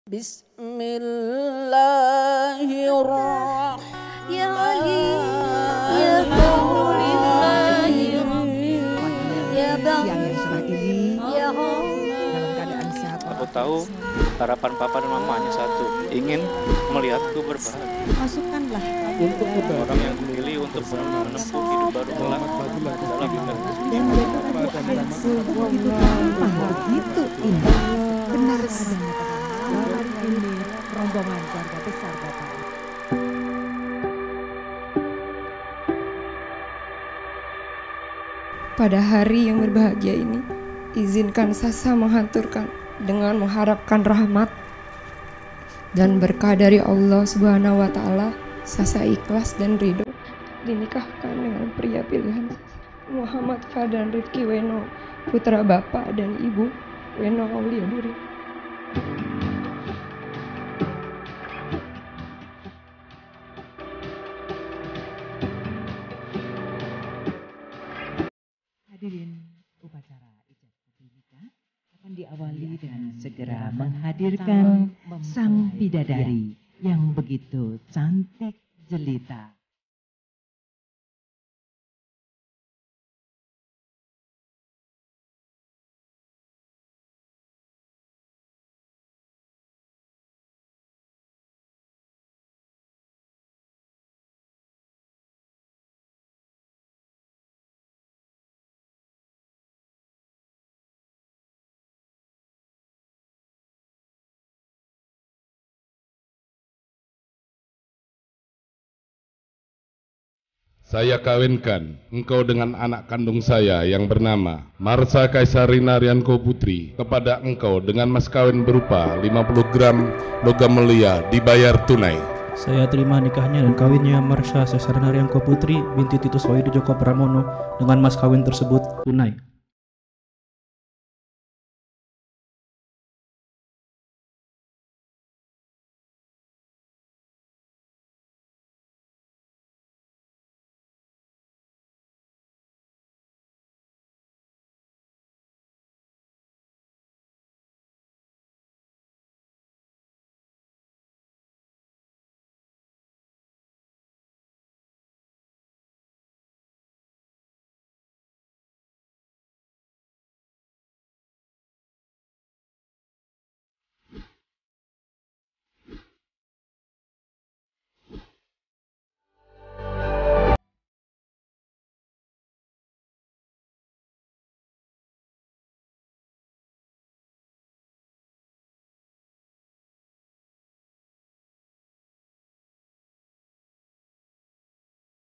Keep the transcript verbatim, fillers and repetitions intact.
Bismillahirrahmanirrahim. Ya Ali, ya Bismillahirrahmanirrahim. Ya Bang, Siang yang cerah ini ya Allah. dalam keadaan sehat. Aku tahu harapan papa dan mamanya satu, ingin melihatku berbahagia. Masukkanlah Untuk obat Orang yang dipilih untuk menempuh hidup baru kelak dalam hidup. dan berdoa sebuah hidup tanpa begitu indah. Benar adanya malam ini rombongan keluarga besar Bapak. Pada hari yang berbahagia ini, izinkan Sasa menghanturkan dengan mengharapkan rahmat dan berkah dari Allah Subhanahu wa Ta'ala. Sasa ikhlas dan ridho dinikahkan dengan pria pilihan Sasa, Muhammad Fadlan Rifki Weno, putra Bapak dan Ibu Weno Aulia Duri. Hadirin, upacara ijab kabul nikah akan diawali dengan segera menghadirkan sang bidadari yang begitu cantik jelita. saya kawinkan engkau dengan anak kandung saya yang bernama Marsha Kaisarina Rianko Putri kepada engkau dengan mas kawin berupa lima puluh gram logam mulia dibayar tunai. Saya terima nikahnya dan kawinnya Marsha Kaisarina Rianko Putri binti Titus Wahyudi Joko Pramono dengan mas kawin tersebut tunai.